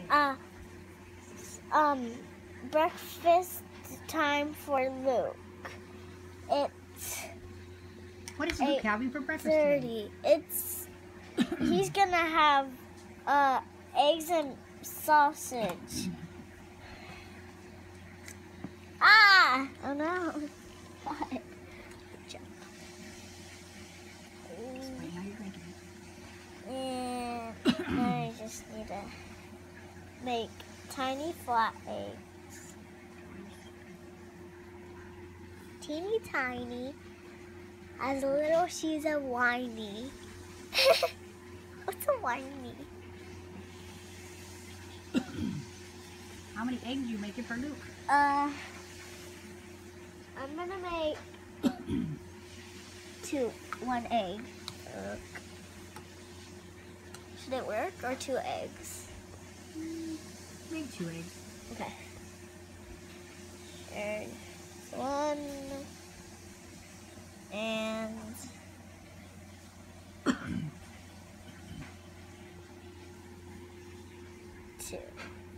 uh, breakfast time for Luke. It's What is Luke having for breakfast today? 30. He's gonna have eggs and sausage. Ah! Oh no! What? Wait, now you're drinking it. And now I just need to make tiny flat eggs. Teeny tiny. As little she's a whiny. What's a whiny? How many eggs you making for Luke? I'm gonna make 1 egg. Should it work or 2 eggs? Make 2 eggs. Okay. There's 1 and 2.